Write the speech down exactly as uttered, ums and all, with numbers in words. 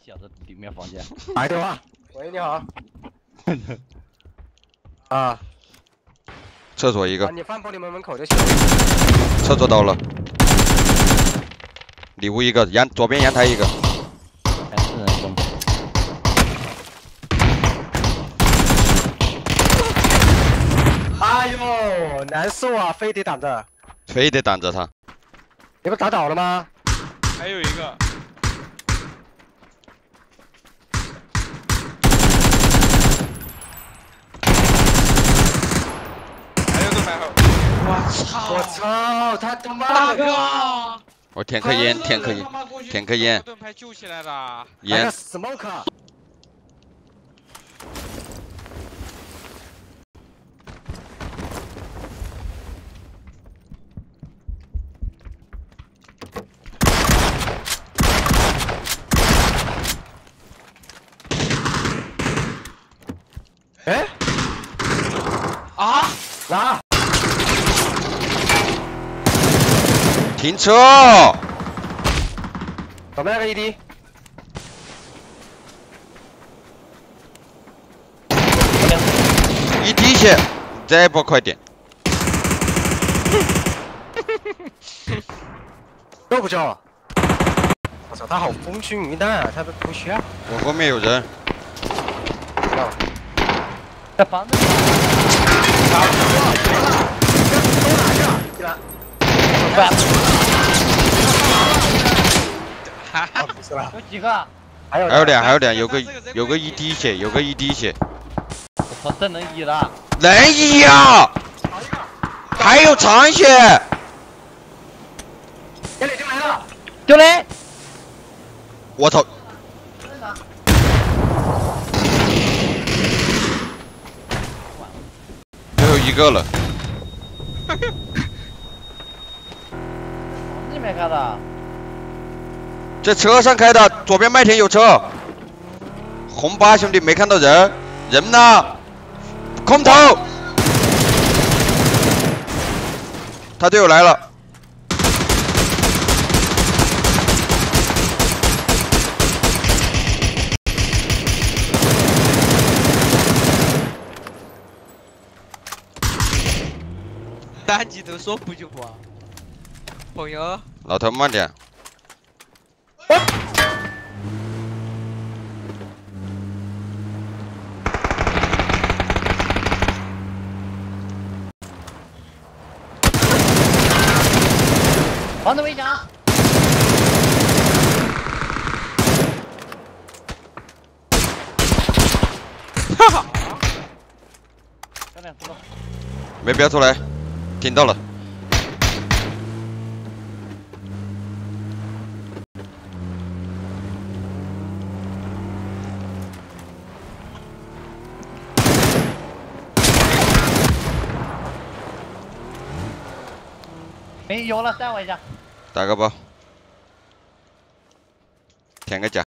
小的里面房间。 打个电话。喂，你好。啊。 厕所一个。 啊、你放玻璃门门口就行。 厕所到了。里屋一个，阳左边阳台一个。 还是人中。 哎呦，难受啊，非得挡着。 非得挡着他。 你不打倒了吗？ 还有一个。 我操！我操！他他妈大哥！ 我舔颗烟，舔颗烟，舔颗烟。 盾牌救起来的。 烟。 smoke。哎？ 啊？ 哪？ 停车！ 左边那个 E D。 一滴血，再不快点！ 都不救！我操，他好风轻云淡啊，他都不需要。 我后面有人。 在房子里。 打住！绝了！都哪去了？进来。 不是了， 有几个？ 还有还有俩，还有俩，有个有个一滴血，有个一滴血。 我操，这能移了？ 能移啊！还有长血。 这里就来了， 丢雷！ 我操！最后一个了。 房子里面开的。 在车上开的，左边麦田有车。红八兄弟没看到人，人呢？空投。他队友来了。 单机都说不就不？朋友。 老头慢点。 房子围墙。 哈哈。 小点出动。 没标出来，听到了。 没油了，带我一下。 打个包，填个甲。